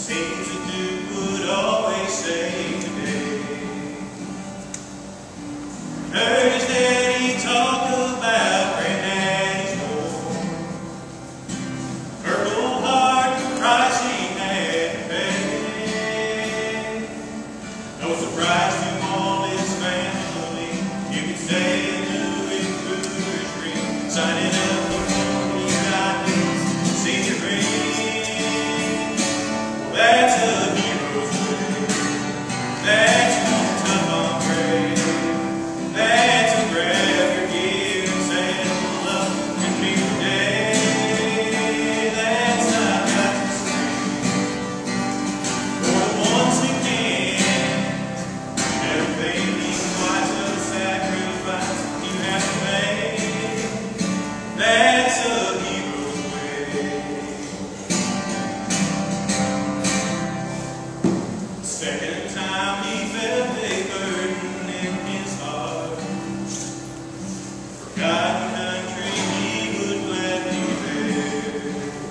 Seems the Duke would always say today. Thursday he talked about Granddaddy's war, Purple Heart, the price he had to pay. No surprise to all his family, you could say a new Cougars ring, signing up before he got his senior ring. Well, that's a hero's way. That's one tough on grave. That's a grab your gear and saddle up and meet the day. That's not got to say. For the ones who can, everything means twice of the sacrifice you have to make. That's a hero's way. The second time he felt a burden in his heart, forgotten country he would gladly bear.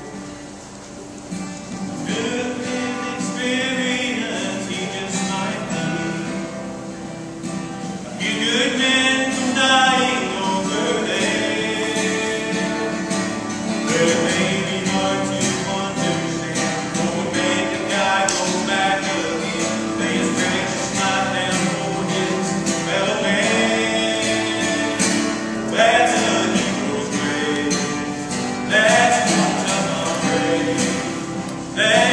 Good in experience he just might be, a few good men from dying over there. But it may be hard to understand what would make a guy go back again, lay his precious life down for his fellow man. That's a hero's grave. That's one tough on grave.